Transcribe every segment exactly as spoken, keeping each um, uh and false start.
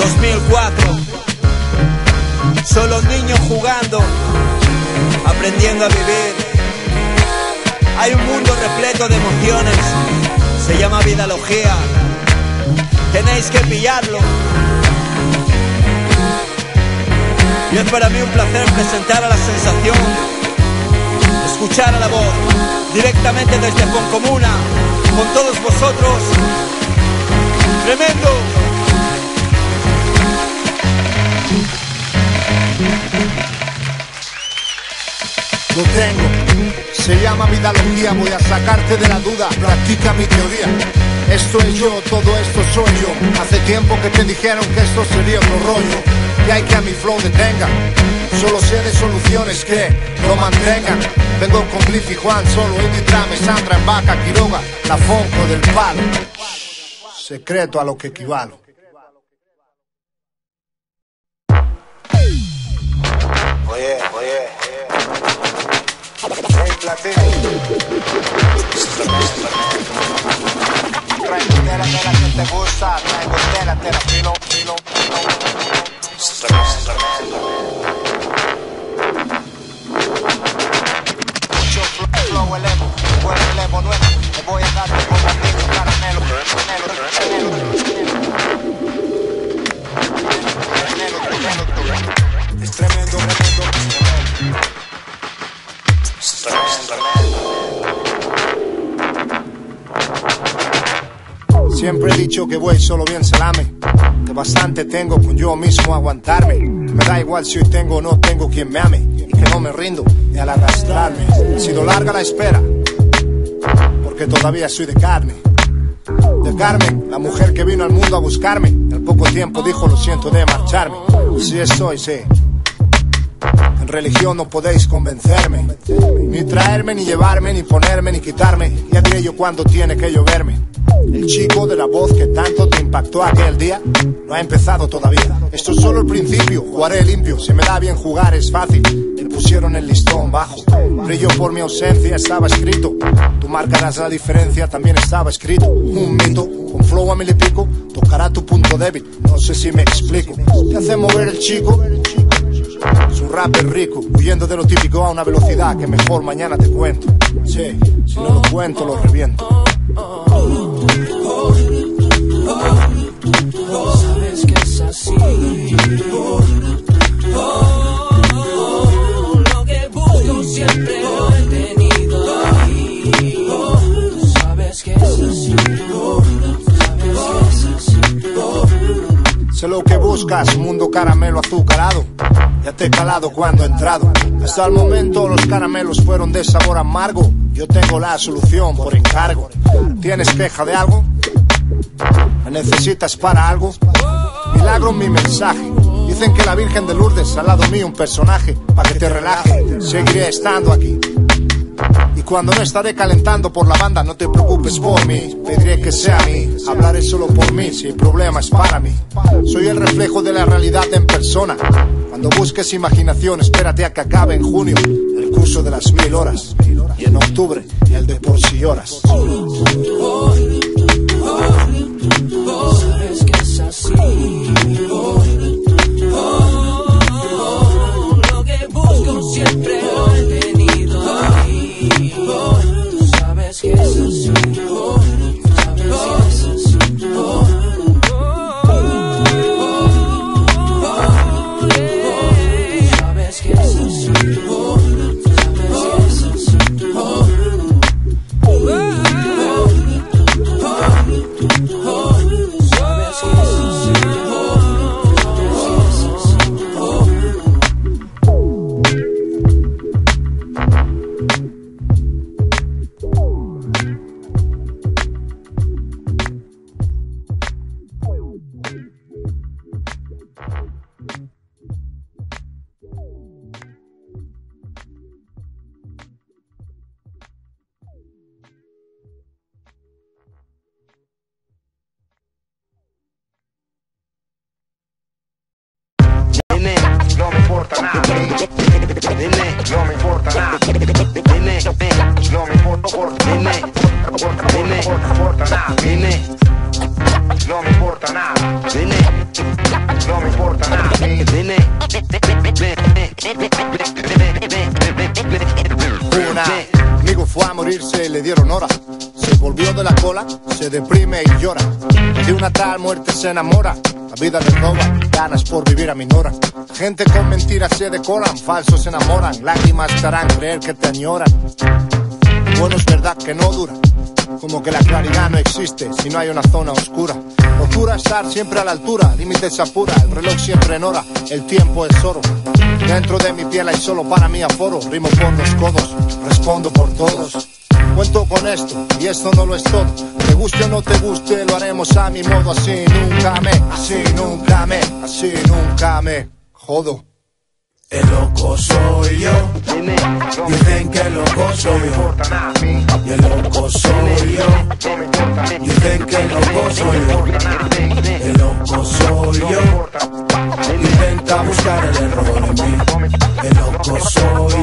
dos mil cuatro. Solo niños jugando, aprendiendo a vivir. Hay un mundo repleto de emociones, se llama vidalogía. Tenéis que pillarlo. Y es para mí un placer presentar a la sensación, escuchar a la voz, directamente desde Foncomuna, con todos vosotros. ¡Tremendo! Lo tengo, se llama vidalogía, voy a sacarte de la duda, practica mi teoría. Esto es yo, todo esto soy yo. Hace tiempo que te dijeron que esto sería otro rollo, y hay que a mi flow detenga. Solo sé de soluciones que lo mantengan. Vengo con Cliff y Juan, solo Indy Trame, Sandra en Vaca, Quiroga, la Fonco del palo. Secreto a lo que equivalo. Oye, oye, hey, Platino. Trae tela, tela que te gusta, traigo tela, tela, filo, filo, filo. Mucho flow, elevo, buen elevo nuevo. Te voy a dar como niño caramelo, caramelo, caramelo. Es tremendo, tremendo, tremendo. Siempre he dicho que voy solo bien se lame, que bastante tengo con yo mismo aguantarme. Me da igual si hoy tengo o no tengo quien me ame, y que no me rindo ni al arrastrarme. Ha sido larga la espera, porque todavía soy de carne. De Carmen, la mujer que vino al mundo a buscarme, y al poco tiempo dijo lo siento de marcharme. Sí estoy, sí. En religión no podéis convencerme, ni traerme, ni llevarme, ni ponerme, ni quitarme. Ya diré yo cuando tiene que lloverme. El chico de la voz que tanto te impactó aquel día no ha empezado todavía. Esto es solo el principio, jugaré limpio. Si me da bien jugar es fácil. Me pusieron el listón bajo. Brillo por mi ausencia, estaba escrito. Tú marcarás la diferencia, también estaba escrito. Un mito, con flow a mil y pico, tocará tu punto débil. No sé si me explico. Te hace mover el chico. Su rap es rico, huyendo de lo típico a una velocidad que mejor mañana te cuento. Sí, si no lo cuento lo reviento. Sabes que es así. Lo que busco siempre lo he tenido ahí. Sabes que es así. Sabes que es así. Sé lo que buscas, mundo caramelo azucarado. Ya te he calado cuando he entrado. Hasta el momento los caramelos fueron de sabor amargo. Yo tengo la solución por encargo. ¿Tienes queja de algo? ¿Me necesitas para algo? Milagro mi mensaje. Dicen que la Virgen de Lourdes al lado mío un personaje. Pa' que te relaje, seguiré estando aquí. Y cuando no estaré calentando por la banda, no te preocupes por mí. Pediré que sea a mí, hablaré solo por mí, si el problema es para mí. Soy el reflejo de la realidad en persona. Cuando busques imaginación, espérate a que acabe en junio el curso de las mil horas. Y en octubre, el de por si lloras. Sabes que es así. Lo que busco siempre lo he tenido ahí. Tú sabes que es así. Sabes que es así. Sabes que es así. Una, amigo fue a morirse, le dieron hora. Se volvió de la cola, se deprime y llora. De una tal muerte se enamora. La vida le roba, ganas por vivir aminora. Gente con mentiras se decoran, falsos se enamoran. Lágrimas te harán creer que te añoran. Bueno, es verdad que no dura. Como que la claridad no existe si no hay una zona oscura. Procura estar siempre a la altura, límites apura, el reloj siempre en hora, el tiempo es oro. Dentro de mi piel hay solo para mí aforo, rimo por los codos, respondo por todos. Cuento con esto, y esto no lo es todo. Te guste o no te guste, lo haremos a mi modo. Así nunca me, así nunca me, así nunca me jodo. El loco soy yo. Dicen que el loco soy yo. Y el loco soy yo. Dicen que el loco soy yo. El loco soy yo. Intenta buscar el error en mí. El loco soy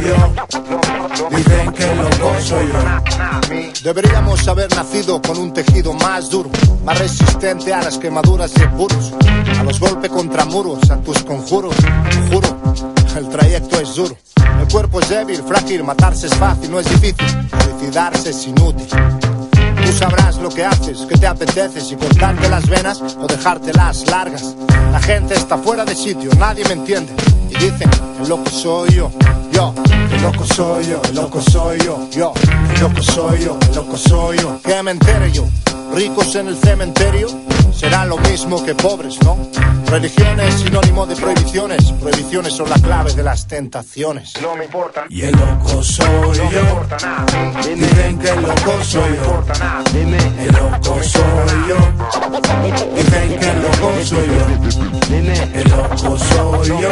yo. Dicen que el loco soy yo. Deberíamos haber nacido con un tejido más duro, más resistente a las quemaduras de puros, a los golpes contra muros, a tus conjuros. Te juro, el trayecto es duro. El cuerpo es débil, frágil, matarse es fácil, no es difícil. Suicidarse es inútil. Tú sabrás lo que haces, que te apetece, si cortarte las venas o dejártelas largas. La gente está fuera de sitio, nadie me entiende. Y dicen, el loco soy yo, yo. El loco soy yo, el loco soy yo, yo. El loco soy yo, el loco soy yo. Que me entere yo, ricos en el cementerio serán lo mismo que pobres, ¿no? Religión es sinónimo de prohibiciones. Prohibiciones son la clave de las tentaciones. No me importa. Y el loco soy yo. Dicen que el loco soy yo. El loco soy yo. Dicen que el loco soy yo. El loco soy yo.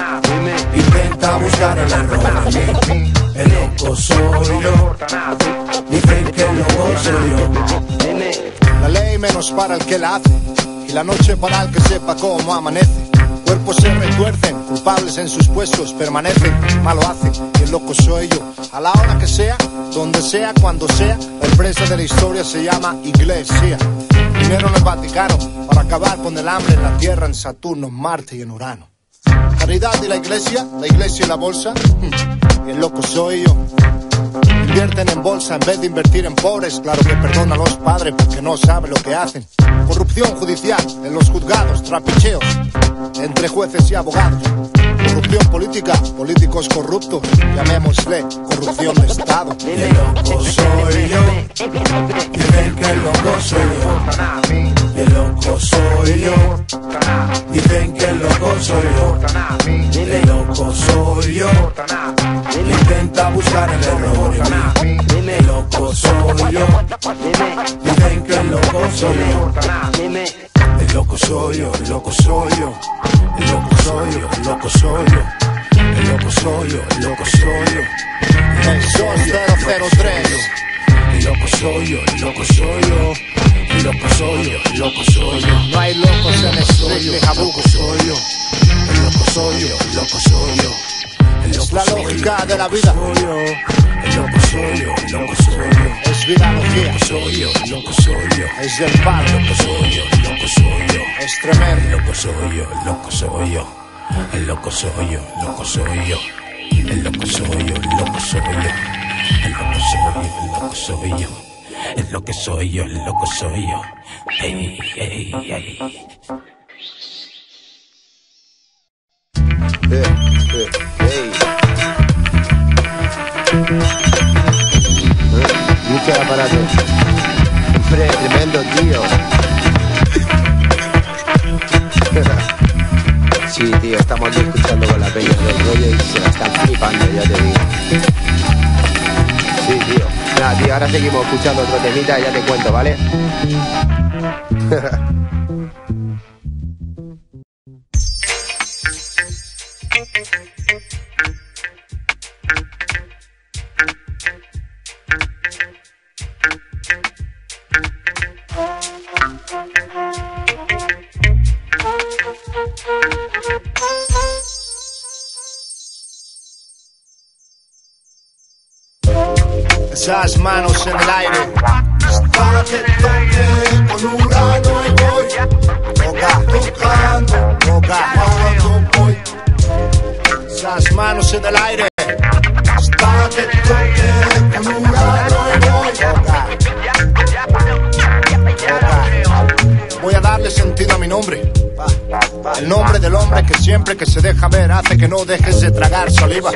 Intenta buscar el error en mí. El loco soy yo. Dicen que el loco soy yo. La ley menos para el que la hace, y la noche para el que sepa cómo amanece. Cuerpos se retuercen, culpables en sus puestos permanecen, malo hacen, y el loco soy yo. A la hora que sea, donde sea, cuando sea, la empresa de la historia se llama Iglesia. Dinero en el Vaticano, para acabar con el hambre en la Tierra, en Saturno, Marte y en Urano. Caridad y la iglesia, la iglesia y la bolsa, y el loco soy yo. Invierten en bolsa en vez de invertir en pobres. Claro que perdona a los padres porque no saben lo que hacen. Corrupción judicial en los juzgados, trapicheos entre jueces y abogados. Corrupción política, políticos corruptos, llamémosle corrupción de Estado. El loco soy yo. Dicen que el loco soy yo. El loco soy yo. Dicen que el loco soy yo. El loco soy yo. Intenta buscar el error en mí. El loco soy yo. Dicen que el loco soy yo. El loco soy yo, el loco soy yo. El loco soy yo, el loco soy yo. El loco soy yo, el loco soy yo. El dos cero cero tres. El loco soy yo, el loco soy yo. El loco soy yo, el loco soy yo. No hay locos en Strictly Jabugo. Soy yo. El loco soy yo, el loco soy yo. Es la lógica de la vida. El loco soy yo, el loco soy yo. Es virología. El loco soy yo, el loco soy yo. Es del palo. El loco soy yo, el loco soy yo. Es tremendo. El loco soy yo, el loco soy yo. El loco soy yo, el loco soy yo. El loco soy yo, el loco soy yo. El loco soy yo, el loco soy yo. El loco soy yo, el loco soy yo. Hey, hey, hey. Eh, eh, hey. Mucho aparato. Hombre, tremendo, tío. Sí, tío, estamos aquí escuchando con la peña del rollo y se la están flipando, ya te digo. Sí, tío. Nada, tío, ahora seguimos escuchando otro temita y ya te cuento, ¿vale? Esas manos en el aire. Para que toque con Urano y voy. Toca, Tocando, toca. tocando voy. en el aire. Hasta que toque con un grano y voy. Toca. Toca. Voy a darle sentido a mi nombre. El nombre del hombre que siempre que se deja ver hace que no dejes de tragar saliva.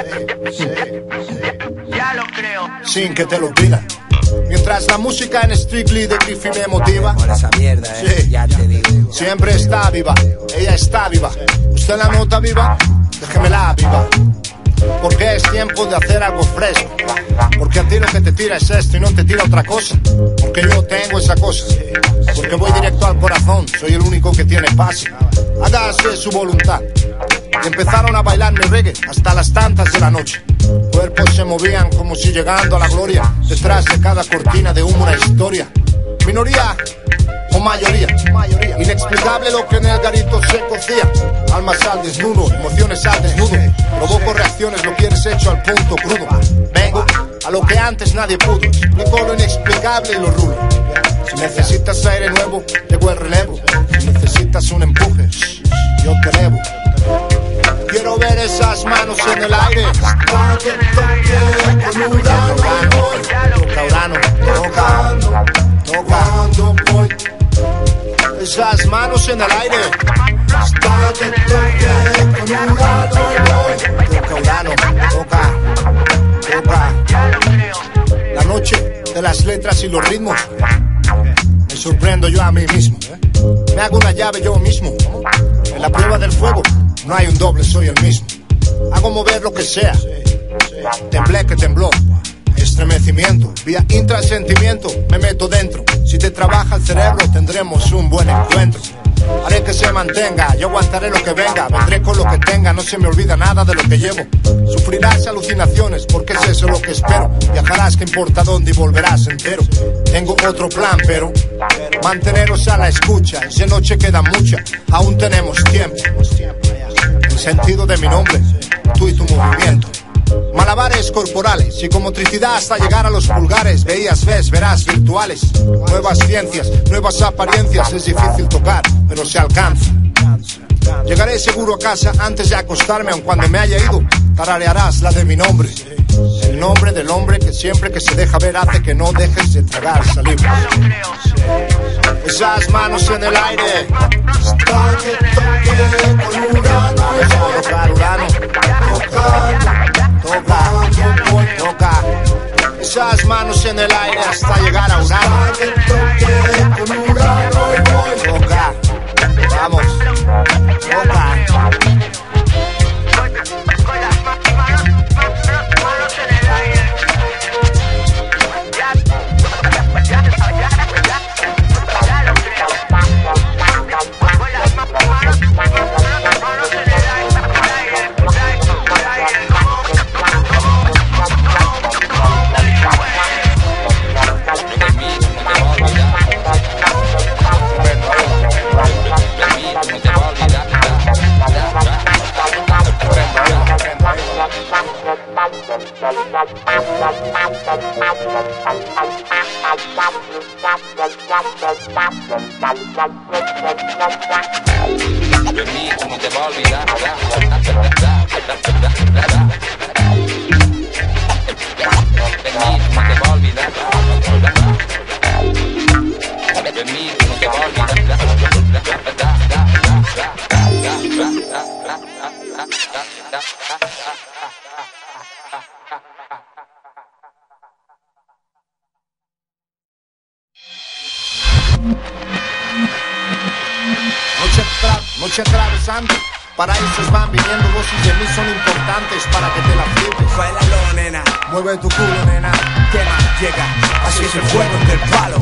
Ya lo creo. Sin que te lo pidan. Mientras la música en Strictly de Griffy me motiva. Con esa mierda, eh, Sí. ya te digo. Siempre está viva, ella está viva. ¿Usted la nota viva? Déjemela viva. Porque es tiempo de hacer algo fresco. Porque a ti lo que te tira es esto y no te tira otra cosa. Porque yo tengo esa cosa. Porque voy directo al corazón, soy el único que tiene pase. Hágase su voluntad. Y empezaron a bailar mi reggae hasta las tantas de la noche. Cuerpos se movían como si llegando a la gloria. Detrás de cada cortina de humo una historia. Minoría o mayoría, inexplicable lo que en el garito se cocía. Almas al desnudo, emociones al desnudo. Provoco reacciones, lo quieres hecho al punto crudo. Vengo a lo que antes nadie pudo. Explico lo inexplicable y lo rudo. Si necesitas aire nuevo, llegó el relevo. Si necesitas un empuje, yo te elevo. Quiero ver esas manos en el aire. Toca, Urano, toca, toca. Esas manos en el aire. Toca, Urano, toca, toca. La noche de las letras y los ritmos. Me sorprendo yo a mí mismo. Me hago una llave yo mismo. En la prueba del fuego no hay un doble, soy el mismo. Hago mover lo que sea. Temblé que tembló. Estremecimiento, vía intrasentimiento, me meto dentro. Si te trabaja el cerebro, tendremos un buen encuentro. Haré que se mantenga, yo aguantaré lo que venga. Vendré con lo que tenga, no se me olvida nada de lo que llevo. Sufrirás alucinaciones, porque es eso lo que espero. Viajarás que importa dónde y volverás entero. Tengo otro plan, pero manteneros a la escucha. Es de noche queda mucha, aún tenemos tiempo. El sentido de mi nombre, tú y tu movimiento. Malabares corporales y con motricidad hasta llegar a los pulgares. Veías, ves, verás virtuales. Nuevas ciencias, nuevas apariencias. Es difícil tocar, pero se alcanza. Llegaré seguro a casa antes de acostarme, aun cuando me haya ido. Tararearás la de mi nombre. El nombre del hombre que siempre que se deja ver hace que no dejes de tragar saliva. Esas manos en el aire. Tocar, Urano. Toca, toca. Esas manos en el aire hasta llegar a Urano. Toca, vamos, toca. De mí tú no te vas a olvidar. De mí tú no te vas a olvidar. De mí tú no te vas a Noche, tra noche atravesando, paraísos van viniendo, dosis de mí son importantes para que te la flipes. Bailalo, nena, Mueve tu culo, nena. que más llega, así es el fuego del palo.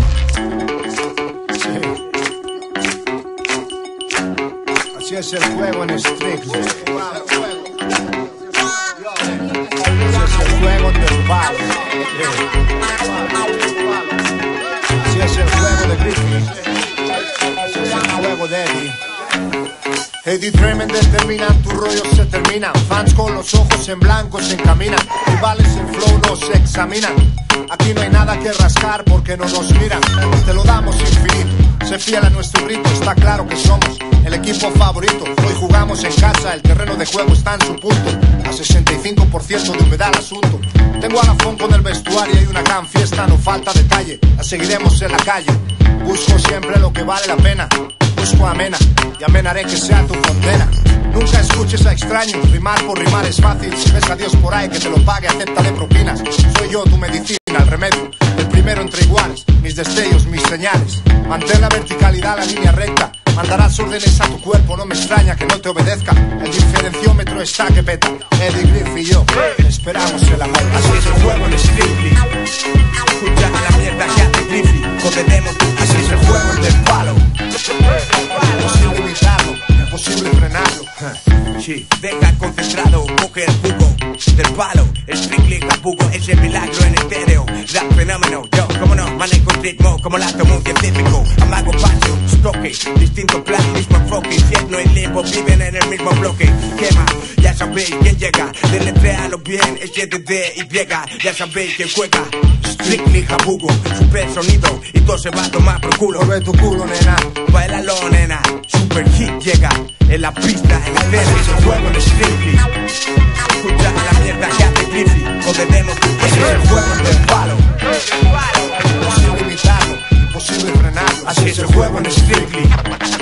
Así es el juego en Strictly. Así es el juego del palo. Así es el juego de Griffith. Así es el juego de Eddie. Eddie Tremend determinan, tus rollos se terminan. Fans con los ojos en blanco se encaminan. Rivales en flow nos examinan. Aquí no hay nada que rascar porque no nos miran. Te lo damos infinito. Sé fiel a nuestro grito, está claro que somos el equipo favorito. Hoy jugamos en casa, el terreno de juego está en su punto. A sesenta y cinco por ciento de humedad el asunto. Tengo a la Fon con el vestuario y una gran fiesta, no falta detalle. La seguiremos en la calle. Busco siempre lo que vale la pena. Busco amena y amenaré que sea tu condena. Nunca escuches a extraños, rimar por rimar es fácil. Si ves a Dios por ahí que te lo pague, acéptale propinas. Soy yo tu medicina, el remedio, el primero entre iguales. Mis destellos, mis señales. Mantén la verticalidad, la línea recta. Mandarás órdenes a tu cuerpo, no me extraña que no te obedezca. El diferenciómetro está que peta. Eddie Griff y yo esperamos el amor. Así es el juego en Strictly. Escucha la mierda que hace Griffy. Condenemos, así es el juego del palo. Imposible evitarlo, imposible frenarlo. Sí, venga concentrado, coge el jugo del palo. Strictly Jabugo es el milagro en estéreo. Rap fenómeno, yo, como no, manejo el ritmo como el átomo científico. Amago paso, toque, distinto plan, mismo enfoque. Infierno y limbo viven en el mismo bloque. Quema, ya sabéis quién llega. Deletréalo bien, es siete D Y. Ya sabéis quién juega. Strictly Jabugo, super sonido. Y todo se va a tomar por culo. Mueve tu culo, nena. Bailalo, nena. Super hit llega en la pista, en la escena. Es el juego en Strictly. Escucha la mierda que hace Griffy. Condenemos, ese es el juego del palo. Imposible evitarlo, imposible frenarlo. Así es el juego en Strictly.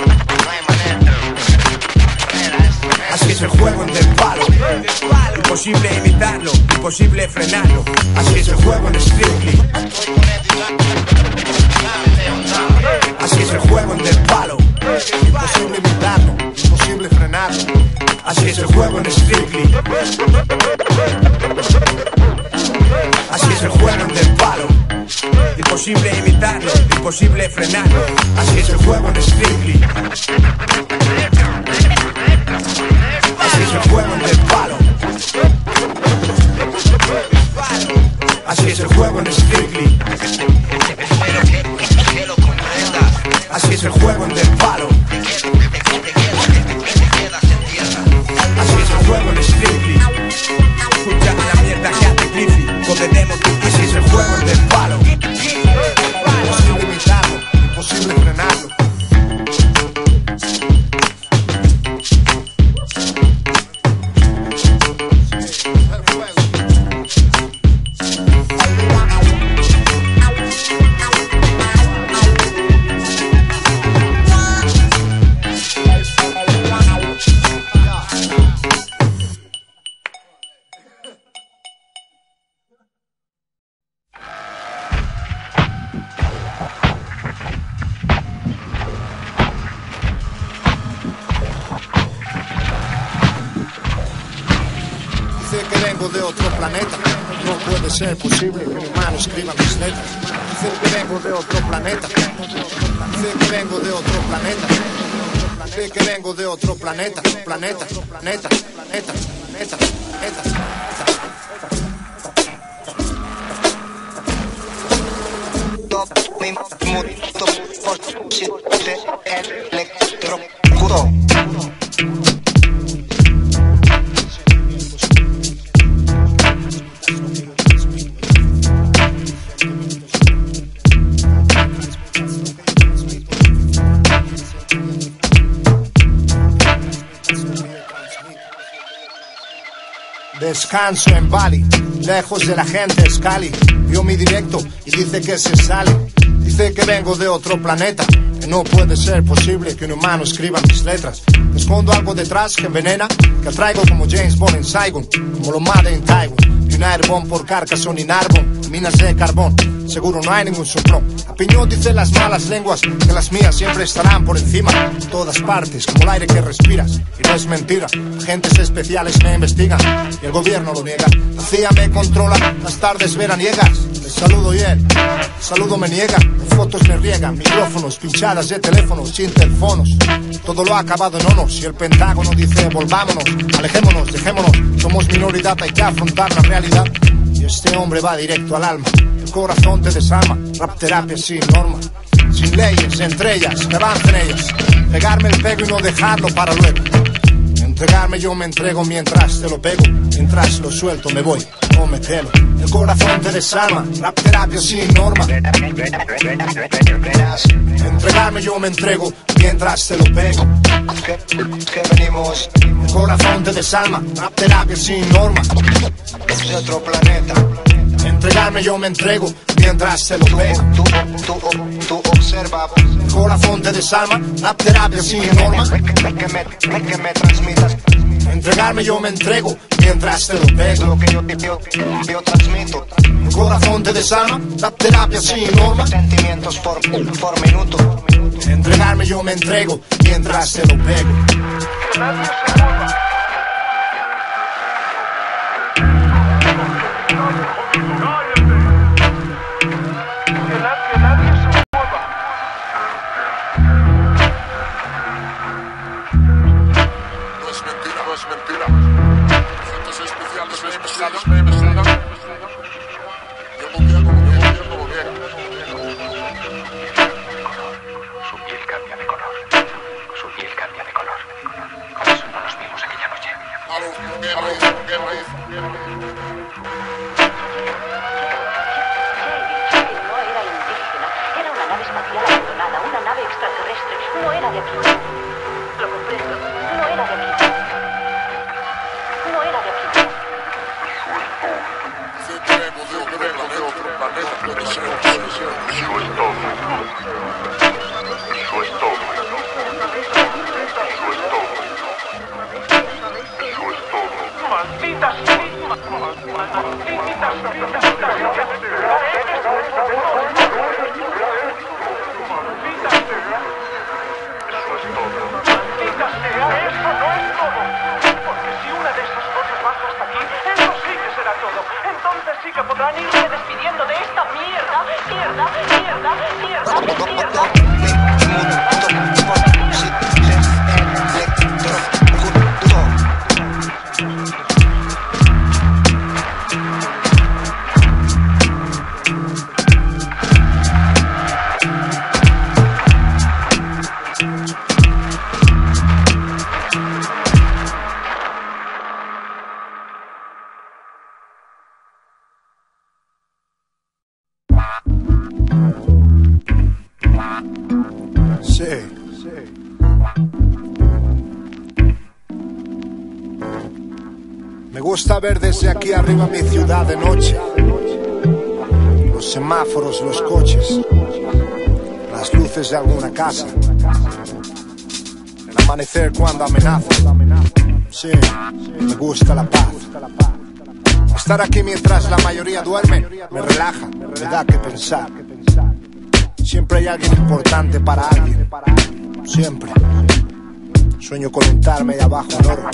Así es el juego del palo. Imposible imitarlo, imposible frenarlo. Así es el juego en Strictly. Así es el juego del palo. Imposible imitarlo, imposible frenarlo. Así es el juego en Strictly. Así es el juego del palo. Imposible imitarlo, imposible frenarlo. Así es el juego en Strictly. Así es el juego del palo. Así es el juego en Strictly. Así es el juego del palo. Así es el juego en Strictly. Escucha la mierda que hace Griffy. Condenemos, así es el juego del palo. Imposible imitarlo, imposible frenarlo. De otro planeta, no puede ser posible que un humano escriba mis letras. Dicen que vengo de otro planeta, dicen que vengo de otro planeta, dicen que vengo de otro planeta, planeta, planeta, planeta, planeta, planeta. Electrocuto. Descanso en Bali, lejos de la gente es Cali. Vio mi directo y dice que se sale. Dice que vengo de otro planeta, que no puede ser posible que un humano escriba mis letras. Escondo algo detrás que envenena, que traigo como James Bond en Saigon, como lo Made en Taiwan. Y un airbomb por Carcassonne y Narbonne, minas de carbón, seguro no hay ningún soplón. A piñón dicen las malas lenguas que las mías siempre estarán por encima, en todas partes, como el aire que respiras. Y no es mentira, agentes especiales me investigan y el gobierno lo niega. La C I A me controla, las tardes veraniegas. Les saludo y él, saludo me niega. Fotos me riegan, micrófonos, pinchadas de teléfonos, interfonos. Todo lo ha acabado en onos y el Pentágono dice volvámonos, alejémonos, dejémonos. Somos minoridad, hay que afrontar la realidad. Y este hombre va directo al alma, el corazón te desarma. Rap terapia sin norma, sin leyes, entre ellas, que avancen ellas. Pegarme el pego y no dejarlo para luego. Entregarme yo me entrego mientras te lo pego. Mientras lo suelto me voy, no me telo. El corazón te desarma, rap terapia sin norma. Entregarme yo me entrego mientras te lo pego. Que, que venimos El corazón te desarma, rap terapia sin norma. de otro planeta. Entregarme yo me entrego mientras te lo pego. Tú, tú, tú observa. El corazón te desarma, rap terapia sin norma. Que, que, que, me, que me transmitas Entregarme yo me entrego mientras te lo pego. lo que yo, yo, yo transmito. El corazón te desarma, rap terapia sin norma. Sentimientos por, por minuto. Entregarme yo me entrego mientras te lo pego. Sí, sí. Me gusta ver desde aquí arriba mi ciudad de noche. Los semáforos, los coches, las luces de alguna casa, el amanecer cuando amenaza. Sí, me gusta la paz. Estar aquí mientras la mayoría duerme me relaja, me da que pensar. Siempre hay alguien importante para alguien. Siempre. Sueño con untarme de abajo el oro.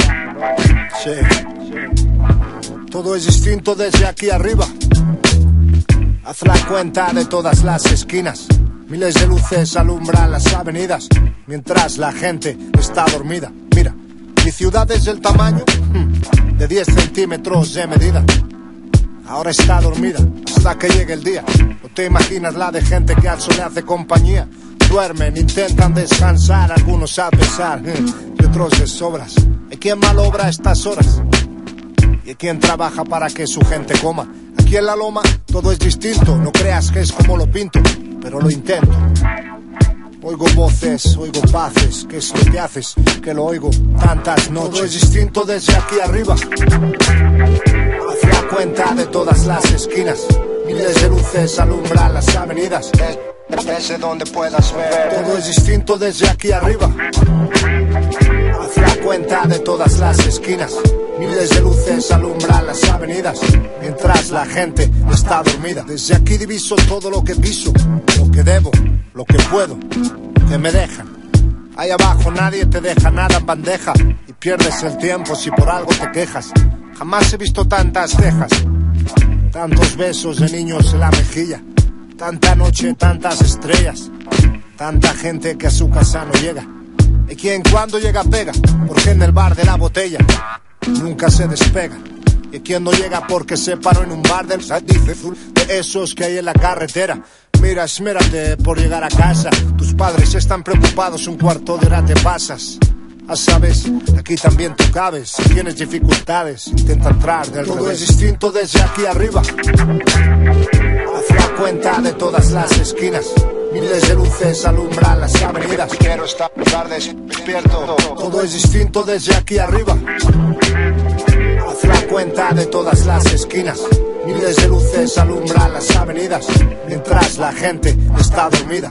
Sí. Todo es distinto desde aquí arriba. Haz la cuenta de todas las esquinas. Miles de luces alumbran las avenidas mientras la gente está dormida. Mira, mi ciudad es del tamaño de diez centímetros de medida. Ahora está dormida hasta que llegue el día. No te imaginas la de gente que al sol le hace compañía. Duermen, intentan descansar, algunos a pesar y otros de sobras. Hay quien malobra estas horas y hay quien trabaja para que su gente coma. Aquí en la loma todo es distinto, no creas que es como lo pinto, pero lo intento. Oigo voces, oigo paces, ¿qué es lo que haces? Que lo oigo tantas noches. Todo es distinto desde aquí arriba. Haz la cuenta de todas las esquinas. Miles de luces alumbran las avenidas. Desde donde puedas ver. Todo es distinto desde aquí arriba. Haz la cuenta de todas las esquinas. Miles de luces alumbran las avenidas mientras la gente está dormida. Desde aquí diviso todo lo que piso, lo que debo, lo que puedo, lo que me dejan. Ahí abajo nadie te deja nada en bandeja y pierdes el tiempo si por algo te quejas. Jamás he visto tantas cejas, tantos besos de niños en la mejilla, tanta noche, tantas estrellas, tanta gente que a su casa no llega. Y quien cuando llega pega, porque en el bar de la botella nunca se despega. Y quien no llega porque se paró en un bar del dice de esos que hay en la carretera. Mira, esmérate por llegar a casa. Tus padres están preocupados, un cuarto de hora te pasas. Ah, sabes, aquí también tú cabes. Si tienes dificultades, intenta entrar del Todo revés. Es distinto desde aquí arriba. Haz la cuenta de todas las esquinas. Miles de luces alumbran las avenidas. Quiero estar tarde despierto. Todo es distinto desde aquí arriba. Haz la cuenta de todas las esquinas. Miles de luces alumbran las avenidas. Mientras la gente está dormida.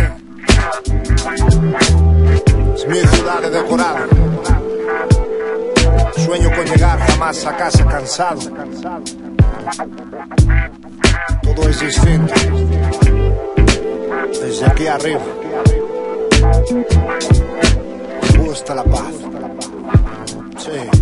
Es mi ciudad de decorado. Sueño con llegar jamás a casa cansado. Todo es distinto desde aquí arriba. Me gusta la paz. Sí.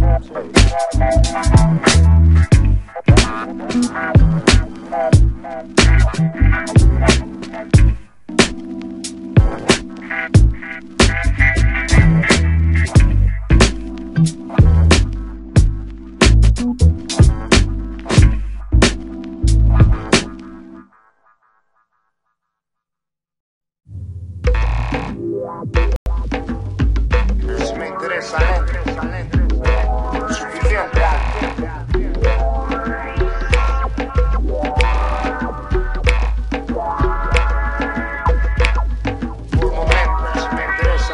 Si me interesa, suficiente. Por momentos, si me interesa,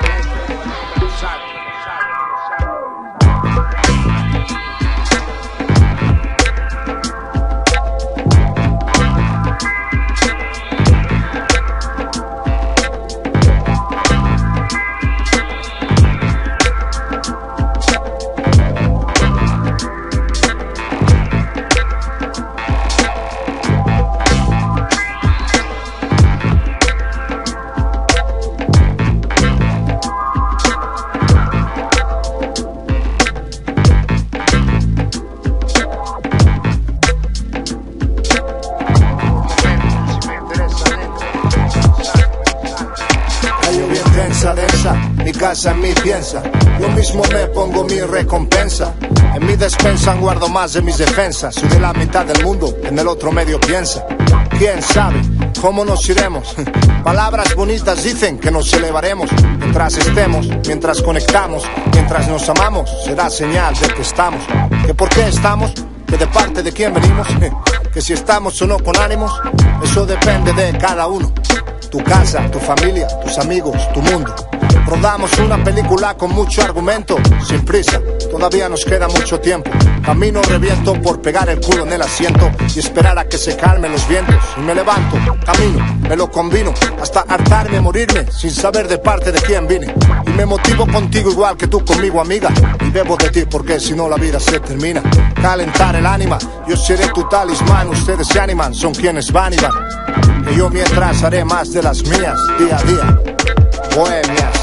densa, mi casa en mí piensa. Yo mismo me pongo mi recompensa. En mi despensa guardo más de mis defensas. Soy de la mitad del mundo, en el otro medio piensa. ¿Quién sabe cómo nos iremos? Palabras bonitas dicen que nos elevaremos. Mientras estemos, mientras conectamos, mientras nos amamos, será señal de que estamos. ¿Que por qué estamos? ¿Que de parte de quién venimos? Que si estamos o no con ánimos, eso depende de cada uno. Tu casa, tu familia, tus amigos, tu mundo. Rodamos una película con mucho argumento, sin prisa, todavía nos queda mucho tiempo. Camino reviento por pegar el culo en el asiento y esperar a que se calmen los vientos. Y me levanto, camino, me lo combino, hasta hartarme, morirme, sin saber de parte de quién vine. Y me motivo contigo igual que tú conmigo, amiga. Y bebo de ti porque si no la vida se termina. Calentar el ánima, yo seré tu talismán. Ustedes se animan, son quienes van y van. Que yo mientras haré más de las mías, día a día, bohemias.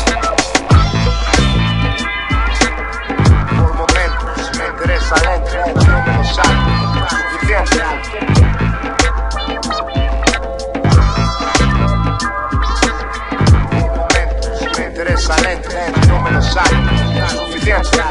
Por momentos me interesa la entrega, no me lo sabe, suficiente. Por momentos me interesa la entrega, no me lo sabe, suficiente.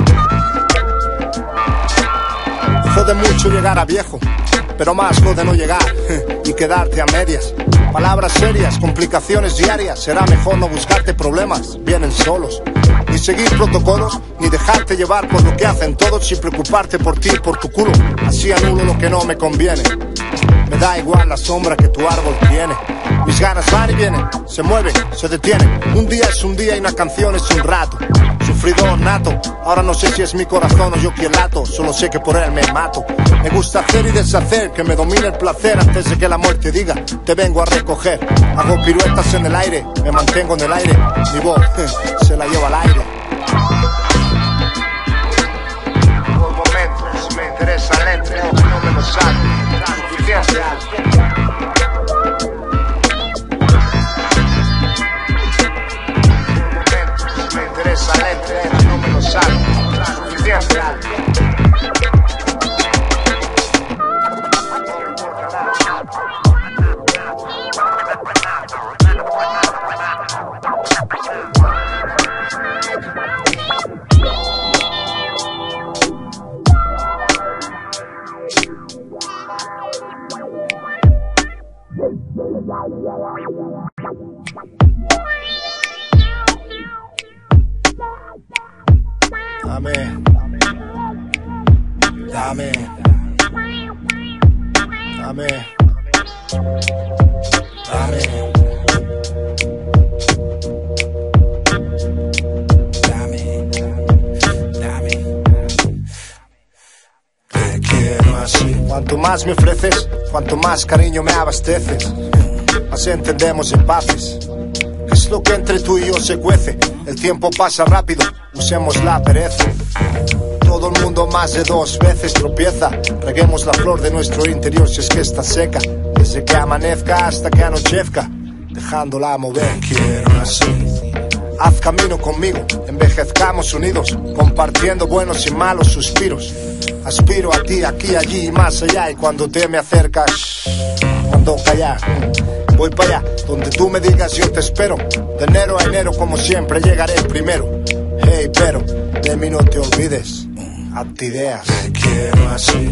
Jode mucho llegar a viejo, pero más jode no llegar y quedarte a medias. Palabras serias, complicaciones diarias. Será mejor no buscarte problemas, vienen solos. Ni seguir protocolos, ni dejarte llevar por lo que hacen todos, sin preocuparte por ti y por tu culo. Así anulo lo que no me conviene. Me da igual la sombra que tu árbol tiene. Mis ganas van y vienen, se mueven, se detienen. Un día es un día y una canción es un rato. Sufridor nato, ahora no sé si es mi corazón o yo quien lato. Solo sé que por él me mato. Me gusta hacer y deshacer, que me domine el placer antes de que la muerte diga, te vengo a recoger. Hago piruetas en el aire, me mantengo en el aire. Mi voz se la lleva al aire. Por momentos me interesa el entre, no me lo sabe, suficiente. Me interesa el entre, no me lo sabe, suficiente. Dame, dame, dame, dame, dame, dame. Te quiero así. Cuanto más me ofreces, cuanto más cariño me abasteces, más entendemos en paces. Es lo que entre tú y yo se cuece. El tiempo pasa rápido, usemos la pereza. Todo el mundo más de dos veces tropieza. Reguemos la flor de nuestro interior si es que está seca. Desde que amanezca hasta que anochezca, dejándola mover. Quiero así. Haz camino conmigo, envejezcamos unidos, compartiendo buenos y malos suspiros. Aspiro a ti, aquí, allí y más allá. Y cuando te me acercas, mando callar. Voy para allá, donde tú me digas yo te espero. De enero a enero como siempre llegaré primero. Hey, pero de mí no te olvides. Hazte ideas. Te quiero así.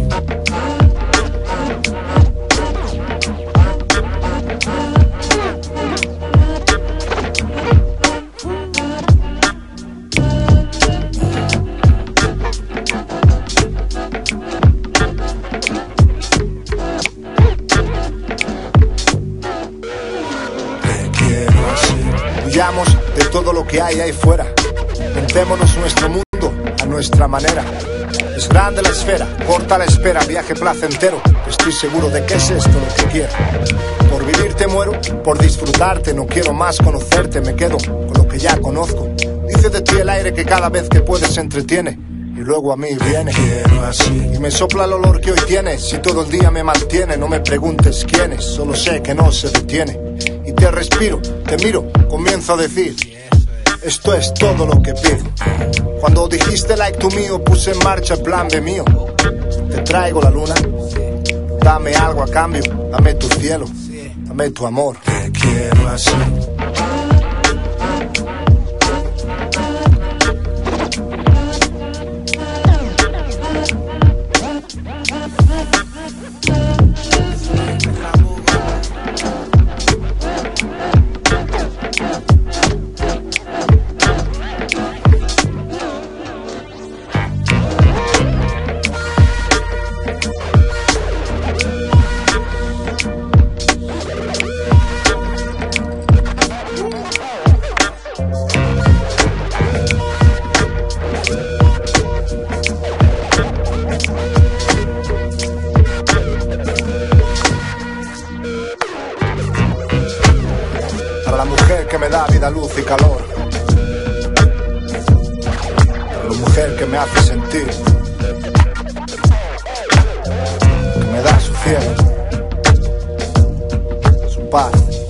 Huyamos de todo lo que hay ahí fuera. Montémonos nuestro mundo a nuestra manera. Es grande la esfera, corta la espera, viaje placentero. Estoy seguro de que es esto lo que quiero. Por vivirte muero, por disfrutarte. No quiero más conocerte, me quedo con lo que ya conozco. Dice de ti el aire que cada vez que puedes se entretiene. Y luego a mí viene. Quiero así. Y me sopla el olor que hoy tienes. Si todo el día me mantiene, no me preguntes quién es. Solo sé que no se detiene. Y te respiro, te miro, comienzo a decir: esto es todo lo que pido. Cuando dijiste like tú mío, puse en marcha el plan B mío. Te traigo la luna, dame algo a cambio. Dame tu cielo, dame tu amor. Te quiero así. Luz y calor, la mujer que me hace sentir, que me da su cielo, su paz,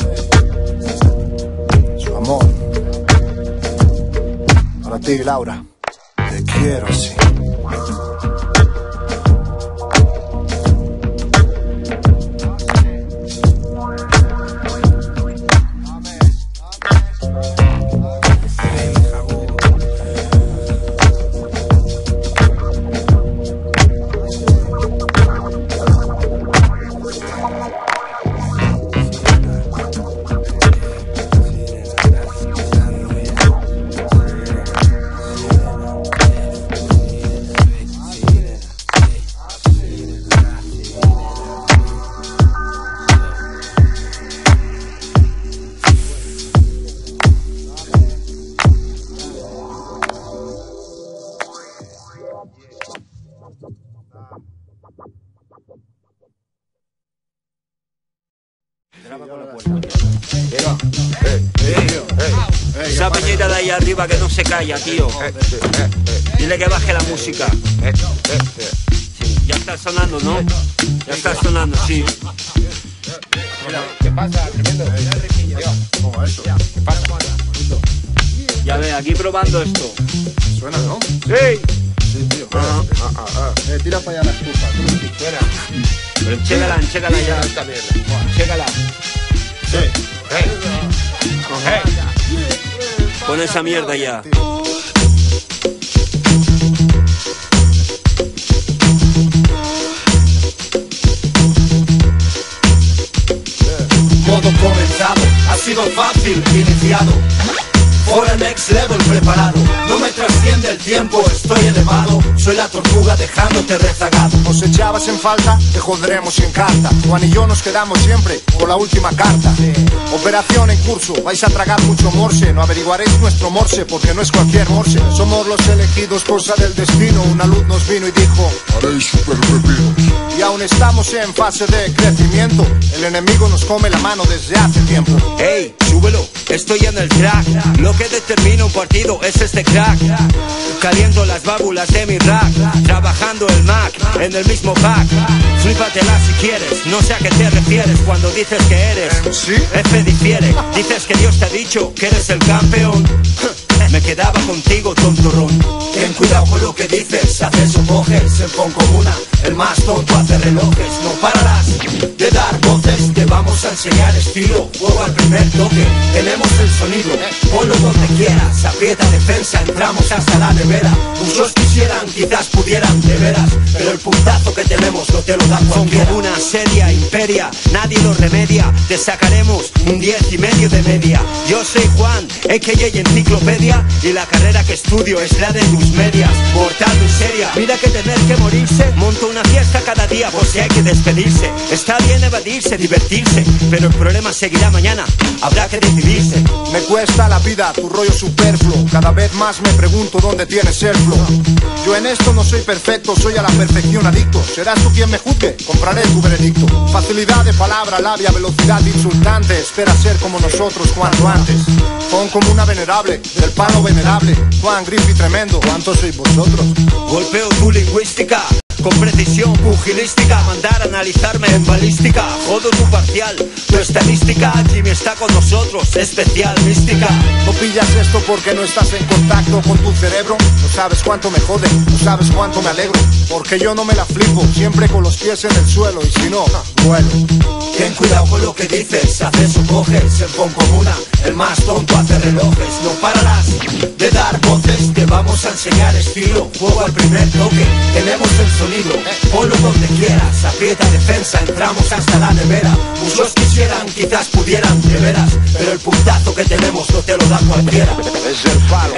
su amor. Para ti, Laura, te quiero así. Esa peñita de ahí arriba que no se calla, tío. Dile que baje la música. Sí, ya está sonando, ¿no? Ya está sonando, sí. ¿Qué pasa? Tremendo. ¿Cómo es eso? ¿Qué pasa? Ya ve, aquí probando esto. Suena, ¿no? ¡Sí! Sí, tío. Ah, ah, ah, ah. Eh, tira para allá la estufa. Suena. Pero chécala, chécala ya. Esta mierda. Chécala. Sí. Hey. Hey. Pon esa mierda ya. Modo comenzado, ha sido fácil, iniciado. For the next level preparado, no me trasciendo. trasciende el tiempo, estoy elevado. Soy la tortuga dejándote rezagado. Nos echabas en falta, te joderemos en carta. Juan y yo nos quedamos siempre con la última carta. Operación en curso, vais a tragar mucho morse. No averiguaréis nuestro morse porque no es cualquier morse. Somos los elegidos, cosa del destino. Una luz nos vino y dijo: haréis super pepinos. Y aún estamos en fase de crecimiento. El enemigo nos come la mano desde hace tiempo. Hey, súbelo, estoy en el track. Lo que determina un partido es este crack. Caliento las válvulas de mi rack. Trabajando el Mac en el mismo pack. Flípatela si quieres, no sé a qué te refieres cuando dices que eres ¿Sí? F difiere, dices que Dios te ha dicho que eres el campeón. Me quedaba contigo, tontorrón. Ten cuidado con lo que dices, haces o coges. El pon comuna, el más tonto hace relojes. No pararás de dar voces, te vamos a enseñar estilo. Juego al primer toque, tenemos el sonido. Ponlo donde quieras, aprieta defensa, entramos hasta la nevera. Muchos quisieran, quizás pudieran, de veras, pero el puntazo que tenemos no te lo da cualquiera. Con una seria imperia, nadie lo remedia. Te sacaremos un diez y medio de media. Yo soy Juan, a k a Enciclopedia, y la carrera que estudio es la de tus medias. Mortal miseria, mira que tener que morirse. Monto una fiesta cada día por si hay que despedirse. Está bien evadirse, divertirse, pero el problema seguirá mañana, habrá que decidirse. Me cuesta la vida, tu rollo superfluo. Cada vez más me pregunto dónde tienes el flow. Yo en esto no soy perfecto, soy a la perfección adicto. Serás tú quien me juzgue, compraré tu veredicto. Facilidad de palabra, labia, velocidad insultante. Espera ser como nosotros cuanto antes. Pon como una venerable, del palo venerable. Juan Griffith tremendo, ¿cuántos sois vosotros? Golpeo tu lingüística con precisión pugilística, mandar a analizarme en balística. Jodo tu parcial, tu estadística. Jimmy está con nosotros, especial mística. No pillas esto porque no estás en contacto con tu cerebro. No sabes cuánto me jode, no sabes cuánto me alegro. Porque yo no me la flipo, siempre con los pies en el suelo. Y si no, vuelo. Ten cuidado con lo que dices, haces o coges. El pon comuna, el más tonto hace relojes. No pararás de dar voces, te vamos a enseñar estilo. Juego al primer toque, tenemos el sonido. Ponlo donde quieras, aprieta defensa, entramos hasta la nevera. Muchos quisieran, quizás pudieran, de veras, pero el puntazo que tenemos no te lo da cualquiera. Es el palo.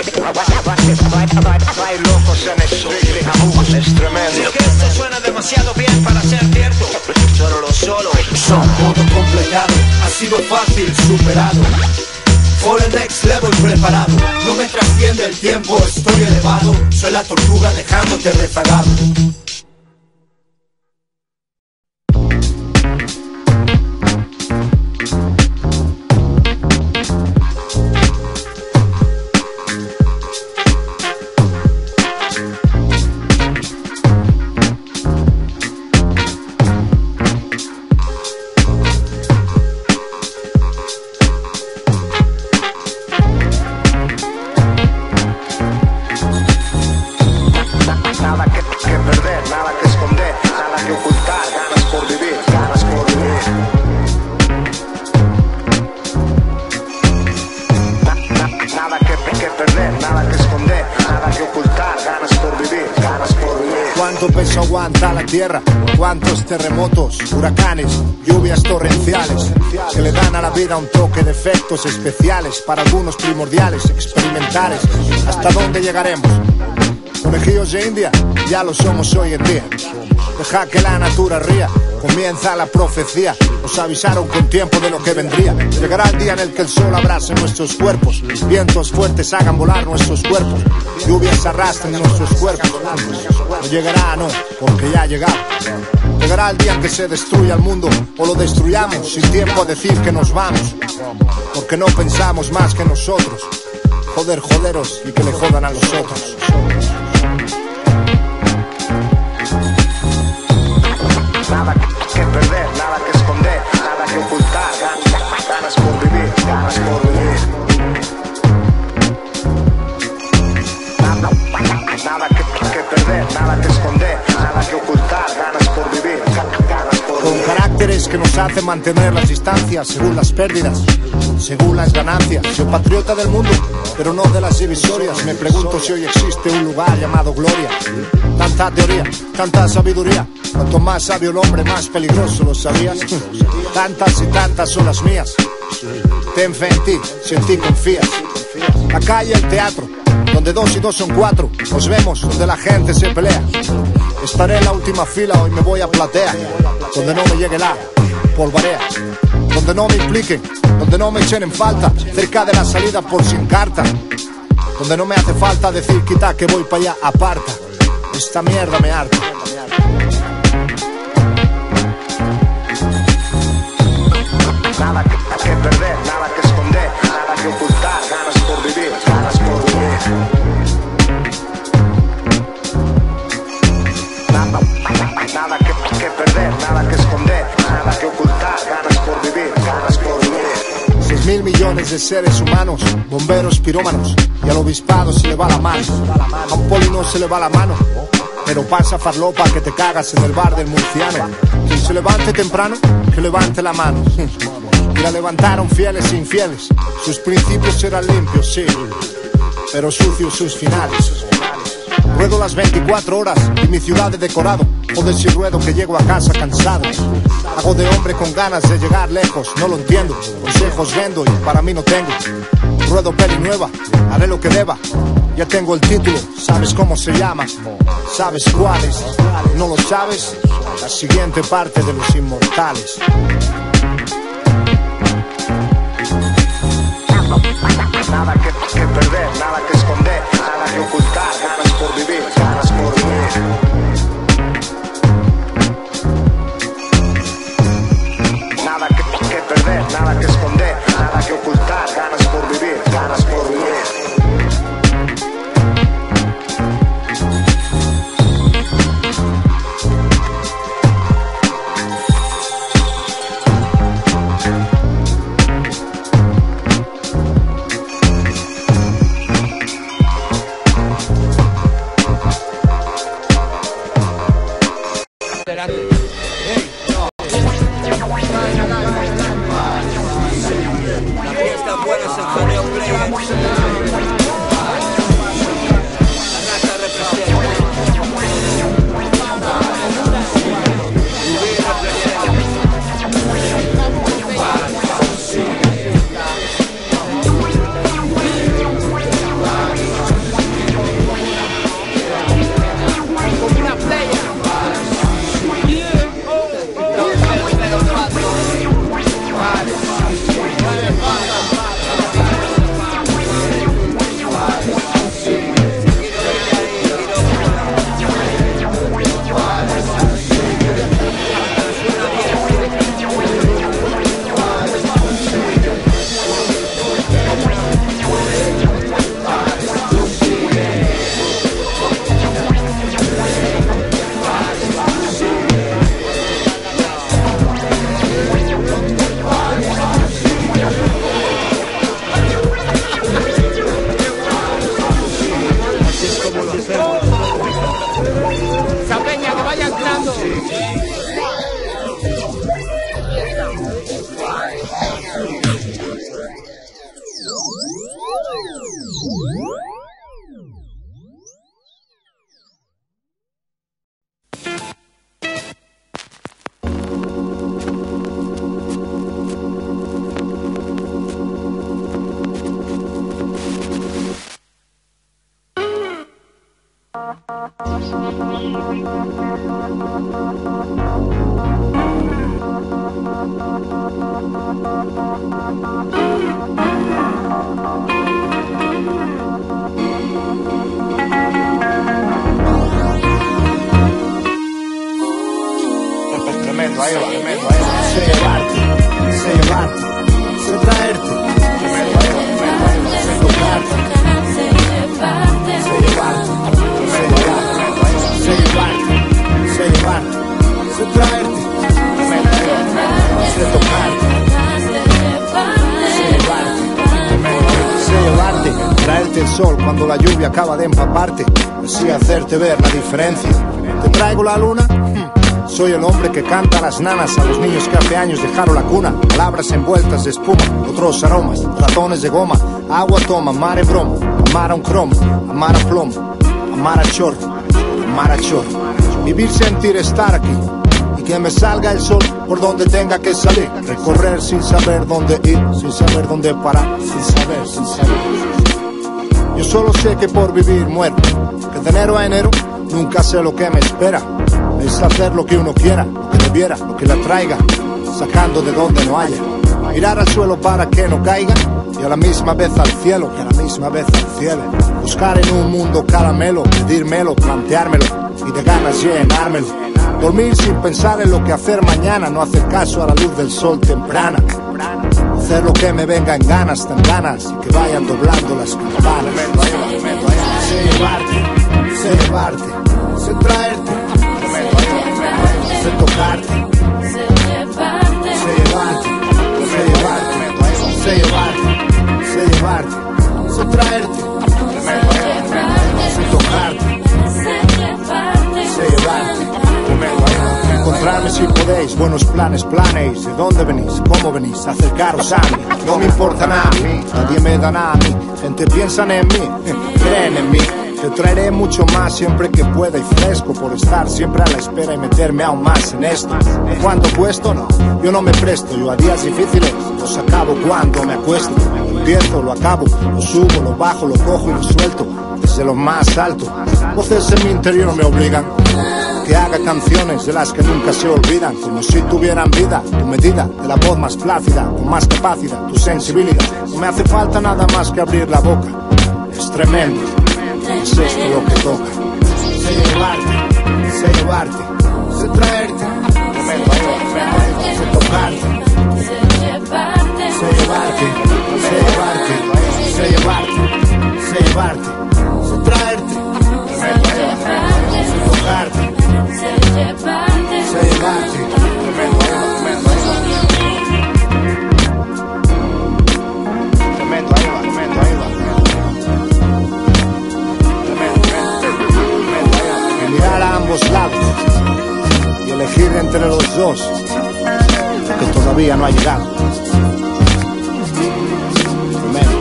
Hay locos en el Strictly Jamás, es tremendo. Es que esto suena demasiado bien para ser cierto. Solo lo solo. Son todo completado, ha sido fácil, superado. For the next level preparado. No me trasciende el tiempo, estoy elevado. Soy la tortuga dejándote rezagado. Nada que, que perder, nada que esconder, nada que ocultar, ganas por vivir, ganas por vivir. Na, na, nada que, que perder, nada que esconder, nada que ocultar, ganas por vivir, ganas por vivir. ¿Cuánto peso aguanta la tierra? ¿Cuántos terremotos, huracanes, lluvias torrenciales que le dan a la vida un toque de efectos especiales, para algunos primordiales, experimentales? ¿Hasta dónde llegaremos? Conejillos de India, ya lo somos hoy en día. Deja que la natura ría, comienza la profecía. Nos avisaron con tiempo de lo que vendría. Llegará el día en el que el sol abrace nuestros cuerpos, vientos fuertes hagan volar nuestros cuerpos, lluvias arrastren nuestros cuerpos. No llegará, no, porque ya ha llegado. Llegará el día en que se destruya el mundo, o lo destruyamos sin tiempo a decir que nos vamos, porque no pensamos más que nosotros. Joder, joderos, y que le jodan a los otros. Nada que perder, nada que esconder, nada que ocultar, ganas, ganas por vivir, ganas por vivir. Nada, nada que, que perder, nada que esconder, nada que ocultar, ganas por vivir, ganas por vivir. Con caracteres que nos hacen mantener las distancias según las pérdidas, según las ganancias. Soy patriota del mundo, pero no de las divisorias. Me pregunto si hoy existe un lugar llamado gloria. Tanta teoría, tanta sabiduría. Cuanto más sabio el hombre, más peligroso, ¿lo sabías? Tantas y tantas son las mías. Ten fe en ti, si en ti confías. La calle, el teatro, donde donde dos y dos son cuatro. Nos vemos donde la gente se pelea. Estaré en la última fila, hoy me voy a platea, donde no me llegue la polvarea, donde no me impliquen, donde no me echen en falta, cerca de la salida por sin carta, donde no me hace falta decir quita que voy para allá, aparta. Esta mierda me harta. Nada que, que perder, nada que esconder, nada que ocultar, ganas por vivir, ganas por vivir. Nada, nada que, que perder, nada que esconder, nada que ocultar, ganas por vivir, ganas por vivir. Seis mil millones de seres humanos, bomberos, pirómanos, y al obispado se le va la mano. A un poli no se le va la mano, pero pasa farlopa que te cagas en el bar del murciano. Quien se levante temprano, que levante la mano. Y la levantaron fieles e infieles. Sus principios eran limpios, sí, pero sucios sus finales. Ruedo las veinticuatro horas y mi ciudad he decorado. Joder si ruedo que llego a casa cansado. Hago de hombre con ganas de llegar lejos. No lo entiendo, consejos vendo y para mí no tengo. Ruedo peli nueva, haré lo que deba. Ya tengo el título, sabes cómo se llama, sabes cuál es. No lo sabes, la siguiente parte de Los Inmortales. Nada que, que perder, nada que esconder, nada que ocultar, ganas por vivir, ganas por vivir. Nada que, que perder, nada que esconder, nada que ocultar, ganas por vivir, ganas por vivir. Tremendo, ahí va, tremendo, ahí va. Sé llevarte, sé llevarte, sé traerte. Tremendo, ahí va, tremendo, ahí va. Sé tocarte, sé llevarte, sé llevarte, sé llevarte, sé llevarte, sé traerte. Tremendo, ahí va, tremendo, sé tocarte, sé llevarte, sé llevarte, traerte el sol cuando la lluvia acaba de empaparte, así hacerte ver la diferencia. Te traigo la luna. Soy el hombre que canta a las nanas, a los niños que hace años dejaron la cuna. Palabras envueltas de espuma, otros aromas, ratones de goma. Agua toma, mare broma, amar a un cromo, amar a plomo, amar a chorro, amar a chorro. Vivir, sentir, estar aquí, y que me salga el sol por donde tenga que salir. Recorrer sin saber dónde ir, sin saber dónde parar, sin saber, sin saber. Yo solo sé que por vivir muero, que de enero a enero nunca sé lo que me espera. Es hacer lo que uno quiera, lo que debiera, lo que la traiga, sacando de donde no haya. Mirar al suelo para que no caiga, y a la misma vez al cielo, y a la misma vez al cielo. Buscar en un mundo caramelo, pedírmelo, planteármelo, y de ganas llenármelo. Dormir sin pensar en lo que hacer mañana, no hacer caso a la luz del sol temprana. Hacer lo que me venga en ganas, tan ganas, y que vayan doblando las campanas. Sé llevarte, sé llevarte, sé traerte, sé tocarte, sé llevarte, sé llevarte, sé llevarte, sé llevarte, sé traerte, sé tocarte, sé llevarte. Encontrarme si podéis, buenos planes, planeis. ¿De dónde venís? ¿Cómo venís? Acercaros a mí. No me importa nada a mí, nadie me da nada a mí. Gente piensan en mí, creen en mí. Te traeré mucho más siempre que pueda y fresco, por estar siempre a la espera y meterme aún más en esto. ¿Cuánto cuesto? No, yo no me presto. Yo a días difíciles los acabo cuando me acuesto. Lo empiezo, lo acabo, lo subo, lo bajo, lo cojo y lo suelto desde lo más alto. Voces en mi interior me obligan que haga canciones de las que nunca se olvidan, como si tuvieran vida, tu medida, de la voz más plácida, con más capacidad, tu sensibilidad. No me hace falta nada más que abrir la boca, es tremendo, es esto lo que toca. Sé llevarte, sé llevarte, sé traerte, sé tocarte, sé llevarte, sé llevarte, sé llevarte, sé llevarte, sé traerte, sé tocarte, sé llevarte, sé llevarte. Tremendo, ahí va, tremendo, ahí va. Tremendo, tremendo. Y mirar a ambos lados y elegir entre los dos, que todavía no ha llegado. Tremendo.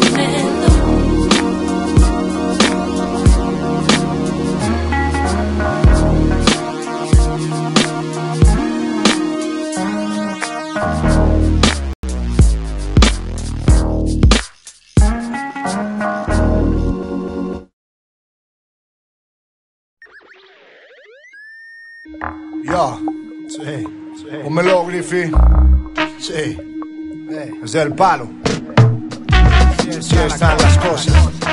Yo, sí, sí. Pónmelo, Griffy. Sí, eh. Es del palo. Sí, sí están las cosas.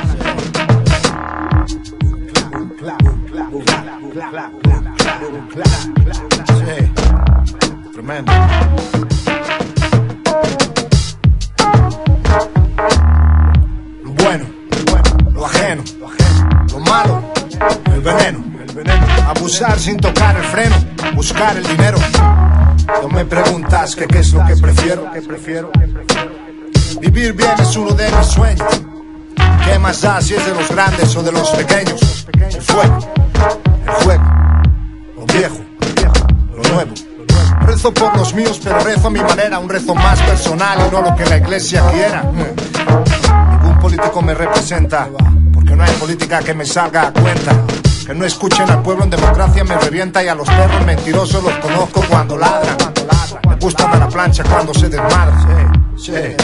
Sí, tremendo. Lo bueno, lo ajeno, lo malo, el veneno. Abusar sin tocar el freno, buscar el dinero. No me preguntas que qué es lo que prefiero, que prefiero. Vivir bien es uno de mis sueños. ¿Qué más da si es de los grandes o de los pequeños? El fuego, el juego, lo viejo, lo nuevo. Rezo por los míos, pero rezo a mi manera. Un rezo más personal y no lo que la iglesia quiera. Ningún político me representa, porque no hay política que me salga a cuenta. Que no escuchen al pueblo en democracia me revienta, y a los perros mentirosos los conozco cuando ladran. Me gustan a la plancha cuando se desmadran. Sí, sí.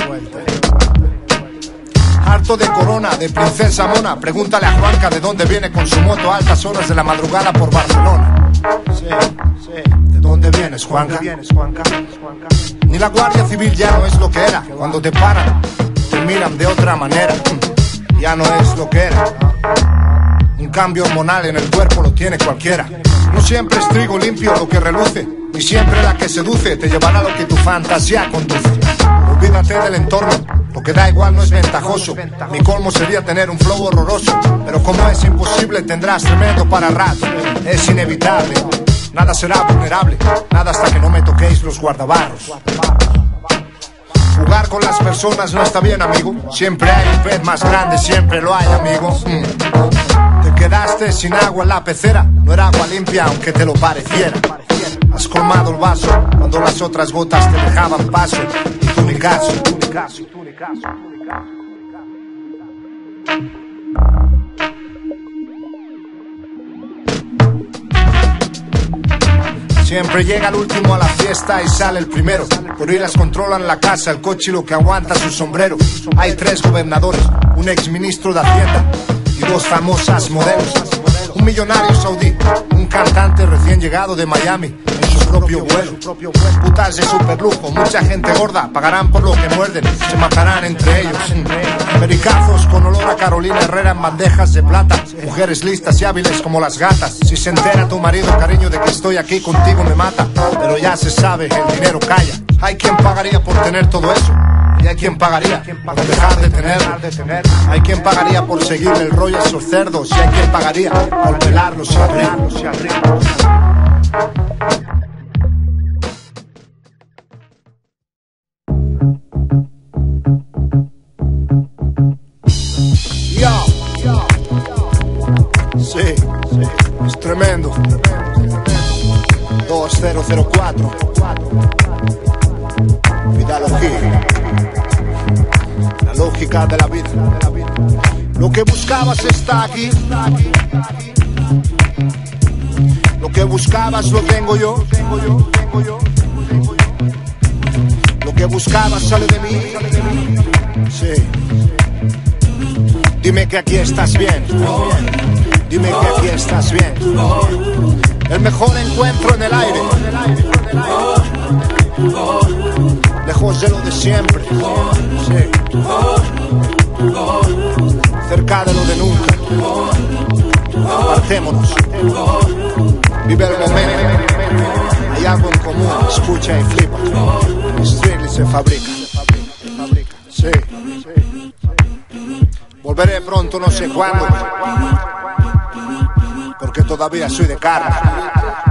Harto de corona, de princesa mona. Pregúntale a Juanca de dónde viene con su moto a altas horas de la madrugada por Barcelona. Sí, sí. ¿De dónde vienes, Juanca? Ni la Guardia Civil ya no es lo que era. Cuando te paran, te miran de otra manera. Ya no es lo que era. Un cambio hormonal en el cuerpo lo tiene cualquiera. No siempre es trigo limpio lo que reluce, ni siempre la que seduce te llevará a lo que tu fantasía conduce. Olvídate del entorno, lo que da igual no es ventajoso. Mi colmo sería tener un flow horroroso, pero como es imposible tendrás tremendo para rato. Es inevitable, nada será vulnerable, nada hasta que no me toquéis los guardabarros. Jugar con las personas no está bien, amigo. Siempre hay un pez más grande, siempre lo hay, amigo. mm. Te quedaste sin agua en la pecera. No era agua limpia aunque te lo pareciera. Has colmado el vaso cuando las otras gotas te dejaban paso. Y tú ni caso, tú ni caso, tú ni caso, tú ni caso. Siempre llega el último a la fiesta y sale el primero. Gorilas controlan la casa, el coche y lo que aguanta su sombrero. Hay tres gobernadores, un ex ministro de Hacienda y dos famosas modelos. Un millonario saudí, un cantante recién llegado de Miami en su propio vuelo. Putas de superlujo, mucha gente gorda, pagarán por lo que muerden, se matarán entre ellos. Pericazos con olor a Carolina Herrera en bandejas de plata, mujeres listas y hábiles como las gatas. Si se entera tu marido, cariño, de que estoy aquí contigo me mata, pero ya se sabe, el dinero calla. Hay quien pagaría por tener todo eso, y hay quien pagaría por dejar de tenerlo. Hay quien pagaría por seguirle el rollo a esos cerdos, y hay quien pagaría por pelarlos y abrirlos y abrirlos. Yo, yo, sí, sí, es tremendo. dos cero cero cuatro. Vidalogía, la lógica de la vida. Lo que buscabas está aquí. Lo que buscabas lo tengo yo. Lo que buscabas sale de mí. Sí. Dime que aquí estás bien. Dime que aquí estás bien. El mejor encuentro en el aire. Lejos de lo de siempre. Sí. Cerca de lo de nunca. Apartémonos. Vive el momento. Hay algo en común. Escucha y flipa. Strictly se fabrica. Sí. Volveré pronto, no sé cuándo, porque todavía soy de carne.